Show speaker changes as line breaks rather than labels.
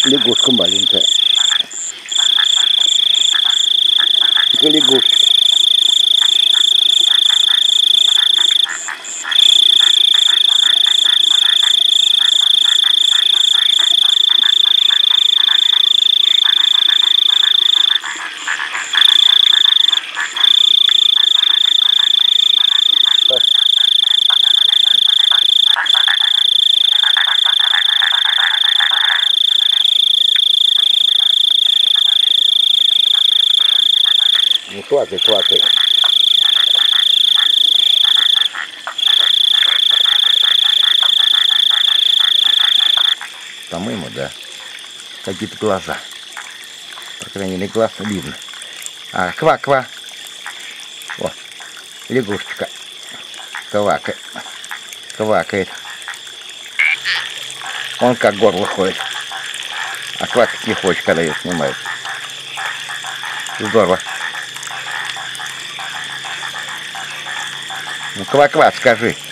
Лягушка маленькая. Лягушка. Ну, квакай, квакай. По-моему, да. Какие-то глаза. По крайней мере, глаз видно. А, ква-ква. О, лягушечка. Квакает. Квакает. Он как горло ходит. А квакать не хочет, когда ее снимают. Здорово. Ну, ква-ква, скажи.